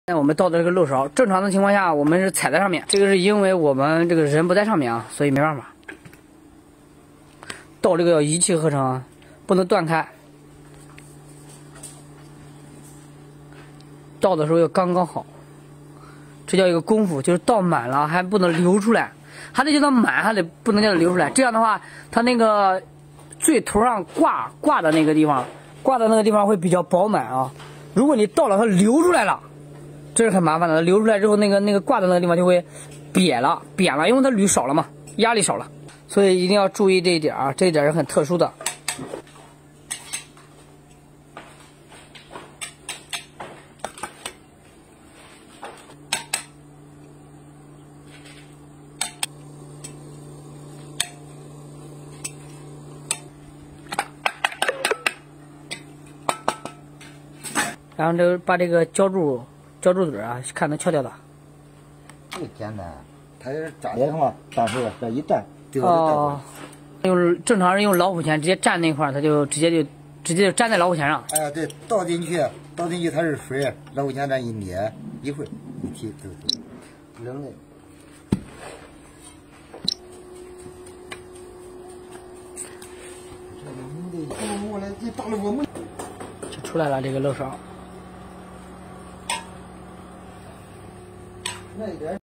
现在我们倒的这个漏勺，正常的情况下我们是踩在上面，这个是因为我们这个人不在上面啊，所以没办法。倒这个要一气呵成啊，不能断开。倒的时候要刚刚好，这叫一个功夫，就是倒满了还不能流出来，还得叫它满，还得不能叫它流出来。这样的话，它那个最头上挂的那个地方，会比较饱满啊。如果你倒了它流出来了。 这是很麻烦的，流出来之后，那个挂的那个地方就会扁了，因为它铝少了嘛，压力少了，所以一定要注意这一点啊，这一点是很特殊的。然后把这个胶柱嘴啊，看能撬掉的。 这个简单，它是扎铁的话，当时这一站就哦，正常人用老虎钳直接站那块儿，它就直接就粘在老虎钳上。 哎，对，倒进去它是水，老虎钳这一捏，一会儿一提就扔的。 就出来了这个漏勺。 那一点。